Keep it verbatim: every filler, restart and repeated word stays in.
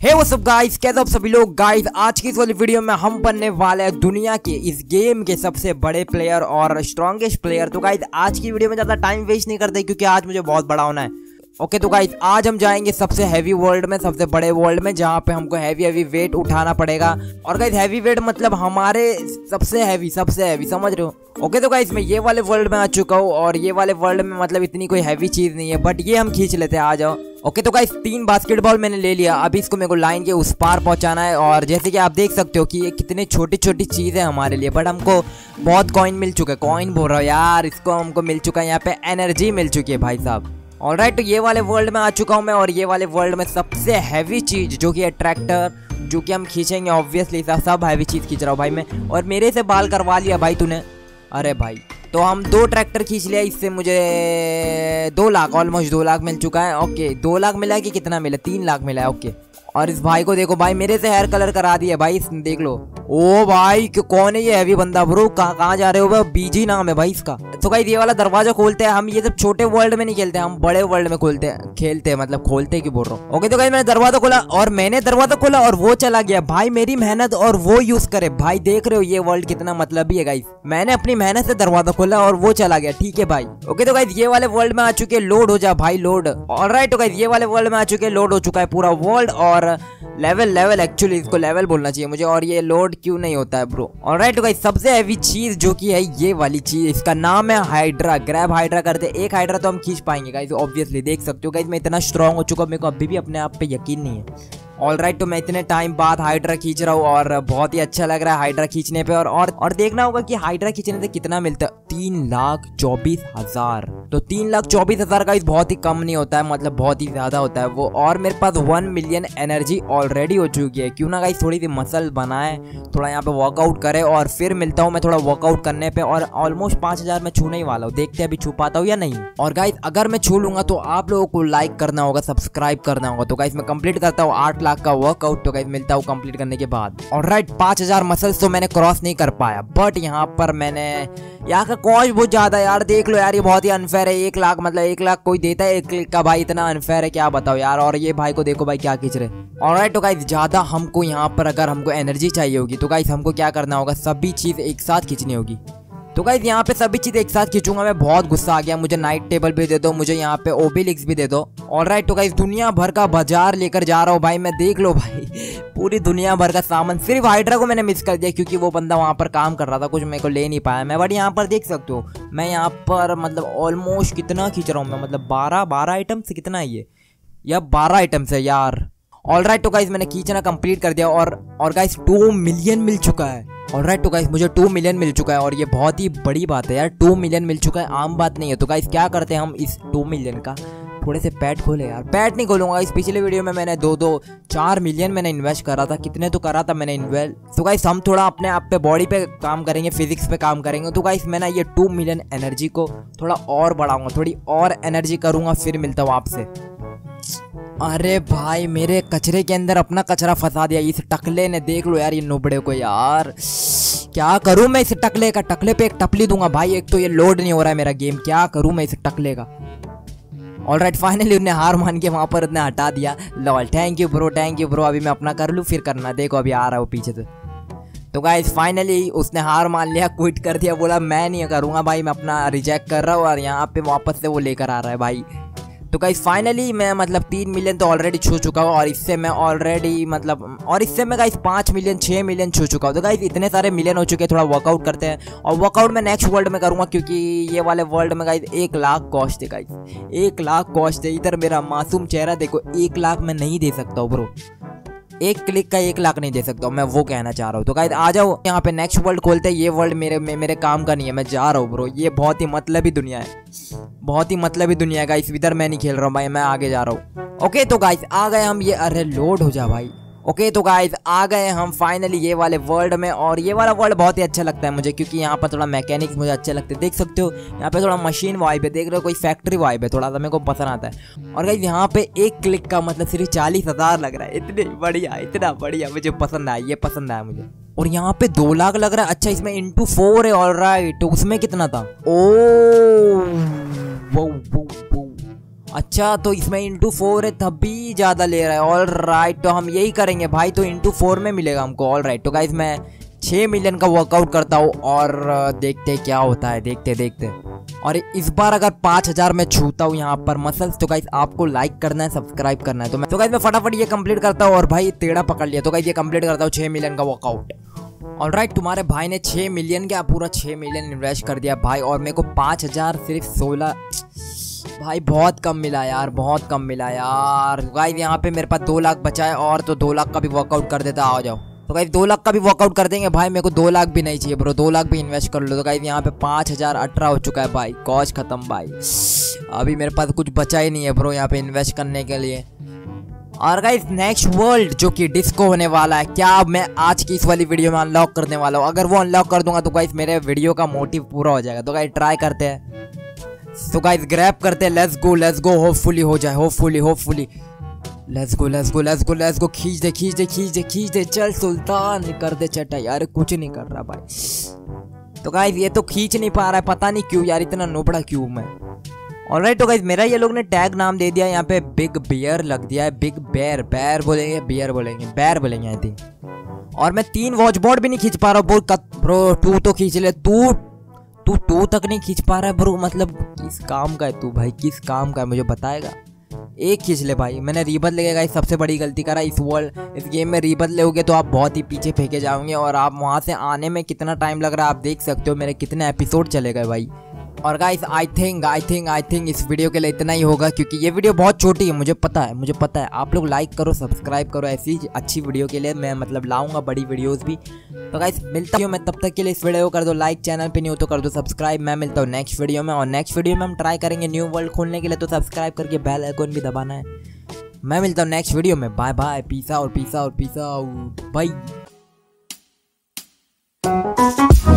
Hey what's up guys, कैसे आप सभी लोग। गाइस आज की इस वाली वीडियो में हम बनने वाले हैं दुनिया के इस गेम के सबसे बड़े प्लेयर और स्ट्रॉन्गेस्ट प्लेयर। तो गाइस आज की वीडियो में ज़्यादा टाइम वेस्ट नहीं करते क्योंकि आज मुझे बहुत बड़ा होना है। ओके तो गाइस आज हम जाएंगे सबसे हैवी वर्ल्ड में, सबसे बड़े वर्ल्ड में, जहाँ पे हमको हैवी हैवी वेट उठाना पड़ेगा। और गाइस हैवी वेट मतलब हमारे सबसे हैवी सबसे हैवी समझ रहे हो। ओके तो गाइस मैं ये वाले वर्ल्ड में आ चुका हूँ और ये वाले वर्ल्ड में मतलब इतनी कोई हैवी चीज़ नहीं है, बट ये हम खींच लेते हैं। आ जाओ। ओके तो गाइस तीन बास्केटबॉल मैंने ले लिया, अभी इसको मेरे को लाइन के उस पार पहुंचाना है। और जैसे कि आप देख सकते हो कि ये कितनी छोटी छोटी चीज़ है हमारे लिए, बट हमको बहुत कॉइन मिल चुका है। कॉइन बोल रहा हूँ यार, इसको हमको मिल चुका है, यहाँ पे एनर्जी मिल चुकी है भाई साहब। ऑलराइट तो ये वाले वर्ल्ड में आ चुका हूँ मैं और ये वाले वर्ल्ड में सबसे हैवी चीज़ जो कि है ट्रैक्टर, जो कि हम खींचेंगे। ऑब्वियसली सब हैवी चीज़ खींच रहा हूँ भाई मैं। और मेरे से बाल करवा लिया भाई तूने। अरे भाई तो हम दो ट्रैक्टर खींच लिया, इससे मुझे दो लाख ऑलमोस्ट दो लाख मिल चुका है। ओके दो लाख मिला है कि कितना मिला? तीन लाख मिला है। ओके और इस भाई को देखो भाई, मेरे से हेयर कलर करा दिया भाई इसने, देख लो। ओ भाई क्यों, कौन है ये हैवी बंदा ब्रो? कहाँ कहाँ जा रहे हो भाई? बीजी नाम है भाई इसका। तो गाइस ये वाला दरवाजा खोलते हैं हम। ये सब छोटे वर्ल्ड में नहीं खेलते, हम बड़े वर्ल्ड में खोलते हैं खेलते हैं मतलब खोलते क्यों बोल रहा हूँ। ओके तो गाइस मैंने दरवाजा खोला और मैंने दरवाजा खोला और वो चला गया भाई। मेरी मेहनत और वो यूज करे भाई, देख रहे हो ये वर्ल्ड कितना मतलबी है गाइस। मैंने अपनी मेहनत से दरवाजा खोला और वो चला गया, ठीक है भाई। ओके तो गाइस ये वाले वर्ल्ड में आ चुके, लोड हो जा भाई लोड। ऑलराइट तो गाइस ये वाले वर्ल्ड में आ चुके, लोड हो चुका है पूरा वर्ल्ड। और लेवल लेवल एक्चुअली इसको लेवल बोलना चाहिए मुझे। और ये लोड क्यों नहीं होता है ब्रो? ऑलराइट तो गाइस सबसे हैवी चीज जो कि है ये वाली चीज, इसका नाम है हाइड्रा। ग्रैब हाइड्रा करते, एक हाइड्रा तो हम खींच पाएंगे गाइस ऑब्वियसली। देख सकते हो गाइस मैं इतना स्ट्रांग हो चुका, मेरे को अभी भी अपने आप पे यकीन नहीं है। ऑलराइट तो मैं इतने टाइम बाद हाइड्रा खींच रहा हूँ और बहुत ही अच्छा लग रहा है हाइड्रा खींचने पे। और और, और देखना होगा कि हाइड्रा खींचने से कितना मिलता है। तीन लाख चौबीस हजार तो तीन लाख चौबीस हजार का बहुत ही कम नहीं होता है, मतलब बहुत ही ज्यादा होता है वो। और मेरे पास वन मिलियन एनर्जी ऑलरेडी हो चुकी है। क्यों ना गाइस थोड़ी सी मसल बनाए, थोड़ा यहाँ पे वर्कआउट करे और फिर मिलता हूँ मैं थोड़ा वर्कआउट करने पे। और ऑलमोस्ट पांच हजार में छूने ही वाला हूँ, देखते हैं अभी छू पाता हूँ या नहीं। और गाइस अगर मैं छू लूंगा तो आप लोगों को लाइक करना होगा, सब्सक्राइब करना होगा। तो गाइस मैं कंप्लीट करता हूँ आठ लाख का वर्कआउट, तो गाइस मिलता हूँ कंप्लीट करने के बाद। ऑलराइट पांच हजार मसल्स तो मैंने क्रॉस नहीं कर पाया, बट यहाँ पर मैंने यहाँ का कॉस्ट बहुत ज्यादा यार, देख लो यार ये बहुत ही अनफेयर है। एक लाख मतलब एक लाख कोई देता है एक क्लिक का भाई, इतना अनफेयर है क्या बताओ यार। और ये भाई को देखो भाई क्या खींच रहे। ऑलराइट तो गाइस ज्यादा हमको यहाँ पर अगर हमको एनर्जी चाहिए होगी तो गाइस हमको क्या करना होगा, सभी चीज एक साथ खींचनी होगी। तो गाइस यहाँ पे सभी चीज़ एक साथ खींचूंगा मैं। बहुत गुस्सा आ गया मुझे, नाइट टेबल भी दे दो मुझे, यहाँ पे ओबिलिक्स भी दे दो। ऑलराइट तो गाइस दुनिया भर का बाजार लेकर जा रहा हूँ भाई मैं, देख लो भाई पूरी दुनिया भर का सामान। सिर्फ हाइड्रा को मैंने मिस कर दिया क्योंकि वो बंदा वहाँ पर काम कर रहा था, कुछ मेरे को ले नहीं पाया मैं। बट यहाँ पर देख सकते हो मैं यहाँ पर मतलब ऑलमोस्ट कितना खींच रहा हूँ मैं, मतलब बारह बारह आइटम से कितना है ये, या बारह आइटम से यार। ऑलराइट तो गाइस मैंने खींचना कंप्लीट कर दिया और और गाइस टू मिलियन मिल चुका है। ऑलराइट तो गाइस मुझे टू मिलियन मिल चुका है और ये बहुत ही बड़ी बात है यार, टू मिलियन मिल चुका है, आम बात नहीं है। तो गाइस क्या करते हैं हम इस टू मिलियन का, थोड़े से पैट खोले यार। पैट नहीं खोलूंगा, इस पिछले वीडियो में मैंने दो दो चार मिलियन मैंने इन्वेस्ट करा था, कितने तो करा था मैंने इन्वेस्ट। तो गाइस हम थोड़ा अपने आप पे बॉडी पे काम करेंगे, फिजिक्स पे काम करेंगे। तो गाइस मैं ना ये टू मिलियन एनर्जी को थोड़ा और बढ़ाऊंगा, थोड़ी और एनर्जी करूंगा, फिर मिलता हूँ आपसे। अरे भाई मेरे कचरे के अंदर अपना कचरा फंसा दिया इस टकले ने, देख लो यार ये नुबड़े को यार। क्या करूं मैं इस टकले का? टकले पे एक टपली दूंगा भाई, एक तो ये लोड नहीं हो रहा है मेरा गेम, क्या करूं मैं इस टकले का। ऑलराइट फाइनली उन्हें हार मान के वहां पर उसने हटा दिया। Lol thank you bro, thank you bro. अभी मैं अपना कर लूँ फिर करना, देखो अभी आ रहा हूँ पीछे से। तो गाइस फाइनली उसने हार मान लिया, क्विट कर दिया, बोला मैं नहीं करूंगा भाई, मैं अपना रिजेक्ट कर रहा हूँ। और यहाँ पे वापस से वो लेकर आ रहा है भाई। तो गाइस फाइनली मैं मतलब तीन मिलियन तो ऑलरेडी छू चुका हूँ और इससे मैं ऑलरेडी मतलब और इससे मैं गाइस पाँच मिलियन छः मिलियन छू चुका हूँ। तो गाइस इतने सारे मिलियन हो चुके हैं, थोड़ा वर्कआउट करते हैं। और वर्कआउट मैं नेक्स्ट वर्ल्ड में करूँगा क्योंकि ये वाले वर्ल्ड में गाइस एक लाख कॉस्ट है गाइस, एक लाख कॉस्ट है। इधर मेरा मासूम चेहरा देखो, एक लाख मैं नहीं दे सकता हूँ ब्रो, एक क्लिक का एक लाख नहीं दे सकता हूँ मैं, वो कहना चाह रहा हूँ। तो गाइस आ जाओ यहाँ पे नेक्स्ट वर्ल्ड खोलते हैं। ये वर्ल्ड मेरे मे, मेरे काम का नहीं है, मैं जा रहा हूँ ब्रो। ये बहुत ही मतलबी दुनिया है, बहुत ही मतलबी दुनिया है गाइस। इधर मैं नहीं खेल रहा हूँ भाई, मैं आगे जा रहा हूँ। ओके तो गाइस आ गए हम, ये अरे लोड हो जा भाई। ओके तो गाइस आ गए हम फाइनली ये वाले वर्ल्ड में। और ये वाला वर्ल्ड बहुत ही अच्छा लगता है मुझे क्योंकि यहाँ पर थोड़ा मैकेनिक्स मुझे अच्छे लगते हैं, देख सकते हो यहाँ पे थोड़ा मशीन वाइब है, देख रहे हो कोई फैक्ट्री वाइब है, थोड़ा सा मेरे को पसंद आता है। और गाइस यहाँ पे एक क्लिक का मतलब सिर्फ चालीस हजार लग रहा है, इतने बढ़िया इतना बढ़िया, मुझे पसंद आया, ये पसंद आया मुझे। और यहाँ पे दो लाख लग रहा है, अच्छा इसमें इंटू फोर है। ऑलराइट तो उसमें कितना था? ओ वो वो वो अच्छा तो इसमें इंटू फोर है तभी ज़्यादा ले रहा है। ऑल राइट, तो हम यही करेंगे भाई, तो इंटू फोर में मिलेगा हमको। ऑल राइट, तो गाइस मैं छः मिलियन का वर्कआउट करता हूँ और देखते क्या होता है, देखते देखते। और इस बार अगर पाँच हज़ार में छूता हूँ यहाँ पर मसल्स, तो गाइस आपको लाइक करना है, सब्सक्राइब करना है। तो मैं तो गाइस मैं फटाफट ये कंप्लीट करता हूँ। और भाई टेढ़ा पकड़ लिया, तो गाइस ये कंप्लीट करता हूँ छः मिलियन का वर्कआउट। ऑल राइट, तुम्हारे भाई ने छः मिलियन क्या पूरा छः मिलियन इन्वेस्ट कर दिया भाई, और मेरे को पाँच हज़ार सिर्फ सोलह, भाई बहुत कम मिला यार, बहुत कम मिला यार। गाइस यहाँ पे मेरे पास दो लाख बचा है, और तो दो लाख का भी वर्कआउट कर देता। आ जाओ, तो गाइस दो लाख का भी वर्कआउट कर देंगे भाई। मेरे को दो लाख भी नहीं चाहिए ब्रो, दो लाख भी इन्वेस्ट कर लो। तो गाइस यहाँ पे पाँच हज़ार अठारह हो चुका है भाई, कॉज खत्म भाई। अभी मेरे पास कुछ बचा ही नहीं है ब्रो यहाँ पे इन्वेस्ट करने के लिए। और गाइस नेक्स्ट वर्ल्ड जो कि डिस्को होने वाला है, क्या मैं आज की इस वाली वीडियो में अनलॉक करने वाला हूँ। अगर वो अनलॉक कर दूंगा तो गाइस मेरे वीडियो का मोटिव पूरा हो जाएगा। तो गाइस ट्राई करते हैं, तो गाइस ग्रैब करते हैं। Let's go let's go, hopefully हो जाए, hopefully hopefully. Let's go let's go let's go let's go. खींच दे खींच दे खींच दे खींच दे, चल सुल्तान कर दे चटा यार, कुछ नहीं कर रहा भाई। तो गाइस ये तो खींच नहीं पा रहा है, पता नहीं क्यों यार, इतना नोबड़ा क्यों मैं। ऑलराइट, तो गाइस मेरा ये लोग ने टैग नाम दे दिया यहाँ पे, बिग बियर लग दिया है। बिग बेयर, बेयर बोलेंगे बियर बोलेंगे, बेयर बोलेंगे आई थिंक। और मैं तीन वॉच बोर्ड भी नहीं खींच पा रहा हूँ ब्रो। तू तो खींच ले, तू तू टू तक नहीं खींच पा रहा है ब्रो, मतलब किस काम का है तू भाई, किस काम का है मुझे बताएगा। एक खींच ले भाई, मैंने रीबत लगेगा, इस सबसे बड़ी गलती करा इस वर्ल्ड इस गेम में। रीबत लोगे तो आप बहुत ही पीछे फेंके जाओगे, और आप वहाँ से आने में कितना टाइम लग रहा है आप देख सकते हो। मेरे कितने एपिसोड चले गए भाई। और guys I think I think I think इस वीडियो के लिए इतना ही होगा, क्योंकि ये वीडियो बहुत छोटी है, मुझे पता है मुझे पता है। आप लोग लाइक करो, सब्सक्राइब करो, ऐसी अच्छी वीडियो के लिए मैं मतलब लाऊंगा बड़ी वीडियोस भी। तो गाइस मिलता हूँ मैं, तब तक के लिए इस वीडियो को कर दो लाइक, चैनल पे नहीं हो तो कर दो सब्सक्राइब। मैं मिलता हूँ नेक्स्ट वीडियो में, और नेक्स्ट वीडियो में हम ट्राई करेंगे न्यू वर्ल्ड खोलने के लिए, तो सब्सक्राइब करके बेल आइकन भी दबाना है। मैं मिलता हूँ नेक्स्ट वीडियो में, bye bye, peace out peace out peace out bye.